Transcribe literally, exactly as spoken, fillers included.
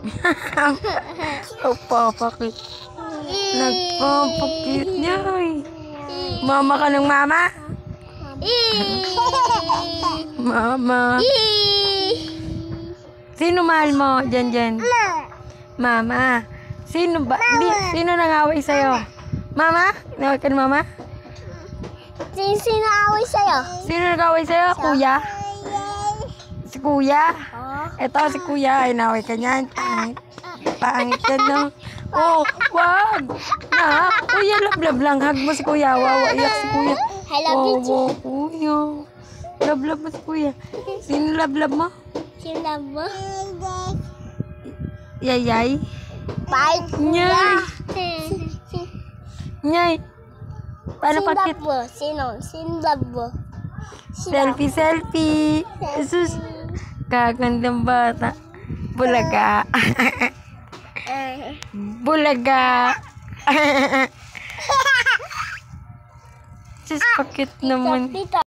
Nagpapakit. Nagpapakit niya. Mama ka ng mama? Mama. Sino mahal mo? Jan Jan. Mama. Sino ba? Di, sino nangaway sa'yo? Mama? Nangaway ka ng mama? Sino sino away sa'yo? Sino nag-away sa'yo? Kuya? Si kuya? Ito si kuya. Ay, naway ka niyan. Pangit. Pangit yan, no? Oh, wag! Na, kuya, lablab lang. Hug mo si kuya. Wawa, iyak si kuya. I love you too. Oh, kuya. Lablab mo si kuya. Sino lablab mo? Sino love mo? Yayay? Bye. Nyay! Nyay! Paano Sino pakit? love mo? Sino? Sino love mo? Sino? Selfie, selfie! Jesus! Kagandang bata. Bulaga. Bulaga. Just pakit naman. Tita,